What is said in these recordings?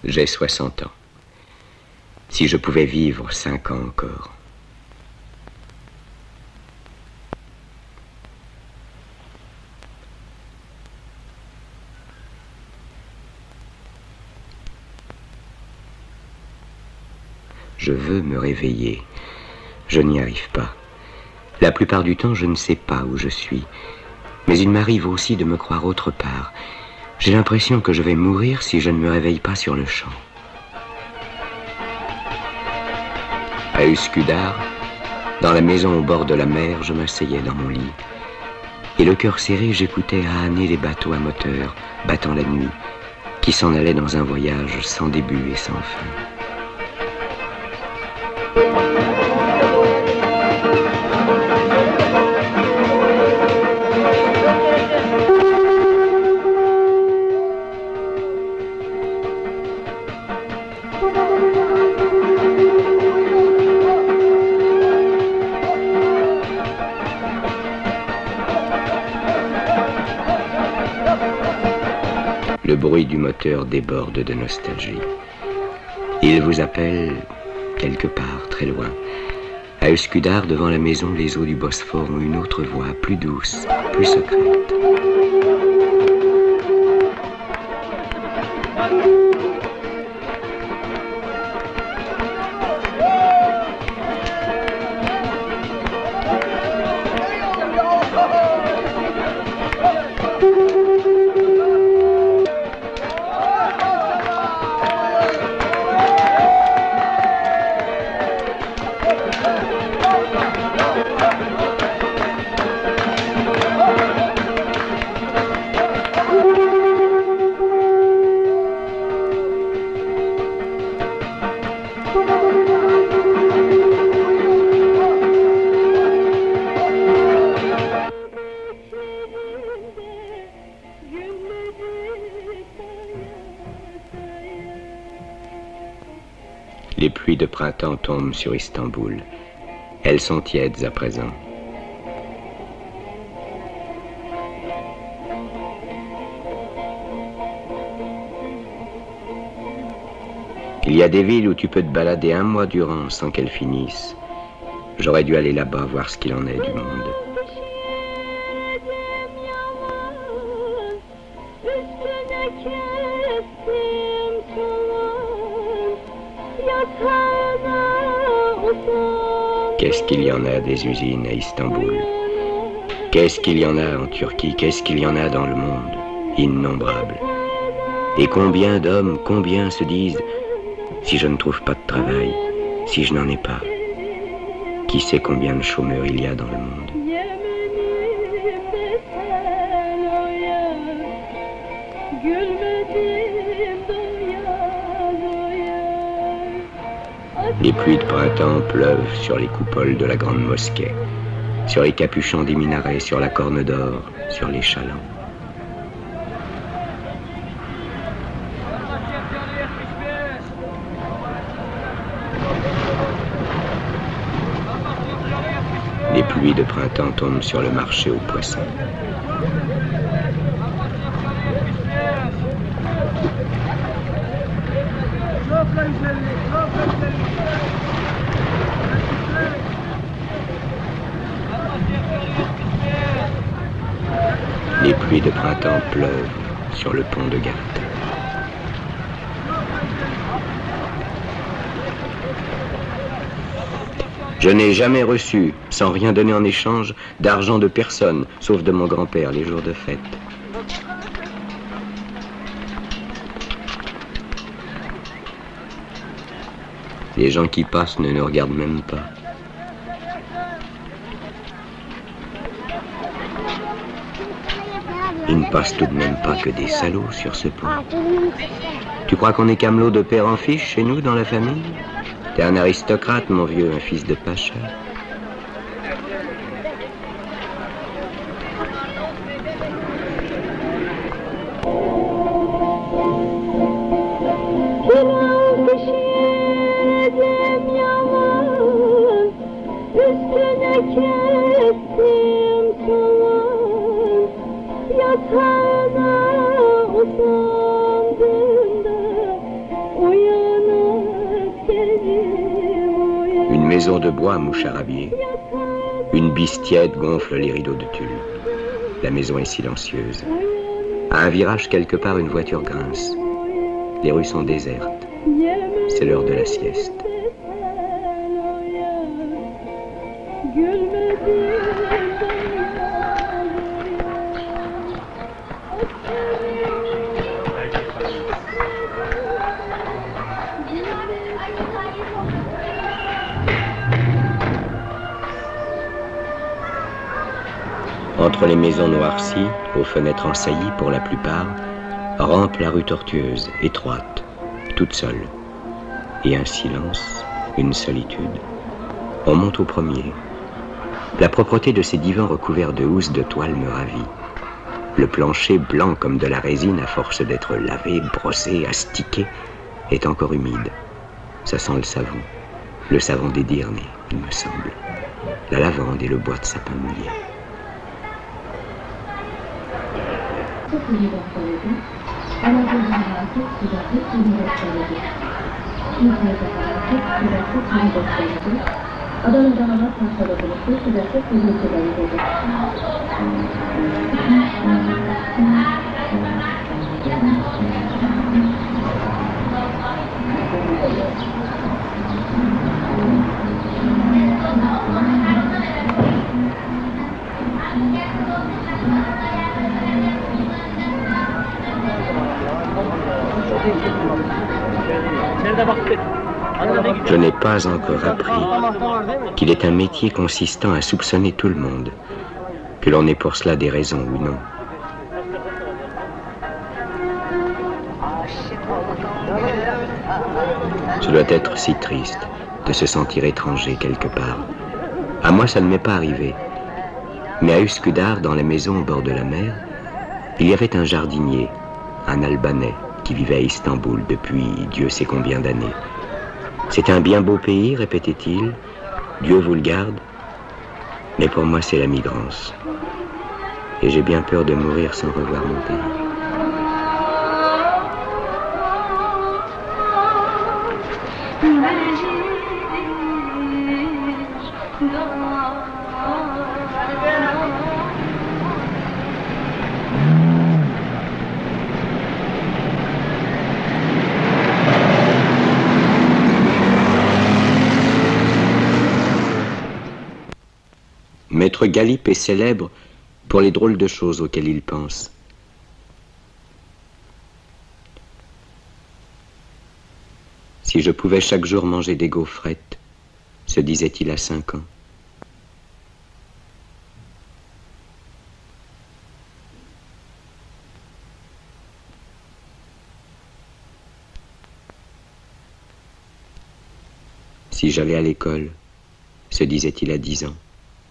J'ai 60 ans. Si je pouvais vivre 5 ans encore. Je veux me réveiller. Je n'y arrive pas. La plupart du temps, je ne sais pas où je suis. Mais il m'arrive aussi de me croire autre part. J'ai l'impression que je vais mourir si je ne me réveille pas sur le champ. À Uskudar, dans la maison au bord de la mer, je m'asseyais dans mon lit. Et le cœur serré, j'écoutais âner les bateaux à moteur, battant la nuit, qui s'en allaient dans un voyage sans début et sans fin. Le bruit du moteur déborde de nostalgie. Il vous appelle quelque part, très loin. À Uskudar, devant la maison, les eaux du Bosphore ont une autre voix, plus douce, plus secrète. Les pluies de printemps tombent sur Istanbul. Elles sont tièdes à présent. Il y a des villes où tu peux te balader un mois durant sans qu'elles finissent. J'aurais dû aller là-bas voir ce qu'il en est du monde. Qu'est-ce qu'il y en a des usines à Istanbul? Qu'est-ce qu'il y en a en Turquie? Qu'est-ce qu'il y en a dans le monde? Innombrables. Et combien d'hommes, combien se disent « Si je ne trouve pas de travail, si je n'en ai pas, qui sait combien de chômeurs il y a dans le monde ?» Les pluies de printemps pleuvent sur les coupoles de la grande mosquée, sur les capuchons des minarets, sur la corne d'or, sur les chalands. Les pluies de printemps tombent sur le marché aux poissons. Les pluies de printemps pleuvent sur le pont de Galata. Je n'ai jamais reçu, sans rien donner en échange, d'argent de personne, sauf de mon grand-père les jours de fête. Les gens qui passent ne nous regardent même pas. Il ne passe tout de même pas que des salauds sur ce pont. Tu crois qu'on est camelot de père en fils chez nous, dans la famille? T'es un aristocrate, mon vieux, un fils de pacha. maison de bois moucharabiée. Une bise tiède gonfle les rideaux de tulle. La maison est silencieuse. À un virage quelque part, une voiture grince. Les rues sont désertes. C'est l'heure de la sieste. Entre les maisons noircies, aux fenêtres ensaillies pour la plupart, rampe la rue tortueuse, étroite, toute seule. Et un silence, une solitude. On monte au premier. La propreté de ces divans recouverts de housses de toile me ravit. Le plancher, blanc comme de la résine, à force d'être lavé, brossé, astiqué, est encore humide. Ça sent le savon des Dyrnées, il me semble. La lavande et le bois de sapin mouillé. Je n'ai pas encore appris qu'il est un métier consistant à soupçonner tout le monde, que l'on ait pour cela des raisons ou non. Ce doit être si triste de se sentir étranger quelque part. À moi, ça ne m'est pas arrivé. Mais à Üsküdar, dans la maison au bord de la mer, il y avait un jardinier, un Albanais, qui vivait à Istanbul depuis Dieu sait combien d'années. C'est un bien beau pays, répétait-il. Dieu vous le garde. Mais pour moi, c'est la migrance. Et j'ai bien peur de mourir sans revoir mon pays. Maître Galip est célèbre pour les drôles de choses auxquelles il pense. Si je pouvais chaque jour manger des gaufrettes, se disait-il à 5 ans. Si j'allais à l'école, se disait-il à 10 ans.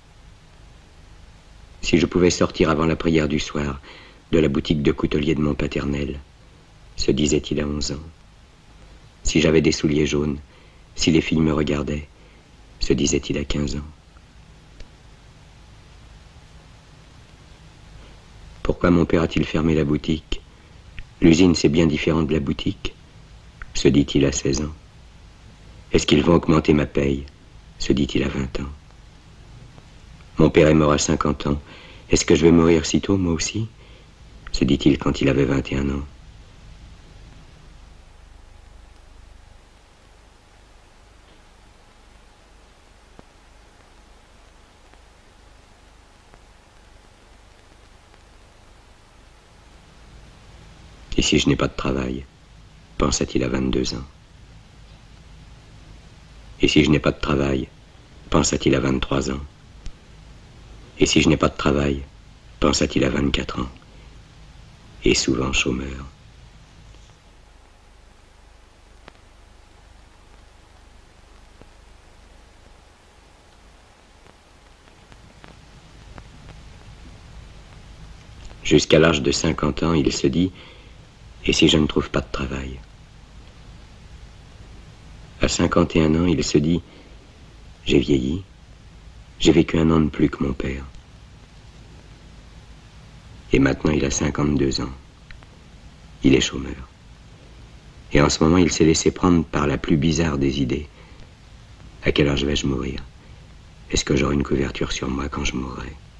Si je pouvais sortir avant la prière du soir de la boutique de coutelier de mon paternel, se disait-il à 11 ans. Si j'avais des souliers jaunes, si les filles me regardaient, se disait-il à 15 ans. Pourquoi mon père a-t-il fermé la boutique? L'usine, c'est bien différent de la boutique, se dit-il à 16 ans. Est-ce qu'ils vont augmenter ma paye? Se dit-il à 20 ans. Mon père est mort à 50 ans. Est-ce que je vais mourir si tôt, moi aussi? Se dit-il quand il avait 21 ans. Et si je n'ai pas de travail? Pensa-t-il à 22 ans. Et si je n'ai pas de travail? Pensa-t-il à 23 ans. Et si je n'ai pas de travail, pensa-t-il à 24 ans, et souvent chômeur. Jusqu'à l'âge de 50 ans, il se dit, et si je ne trouve pas de travail? À 51 ans, il se dit, j'ai vieilli. J'ai vécu 1 an de plus que mon père. Et maintenant, il a 52 ans. Il est chômeur. Et en ce moment, il s'est laissé prendre par la plus bizarre des idées. À quelle heure je vais-je mourir? Est-ce que j'aurai une couverture sur moi quand je mourrai?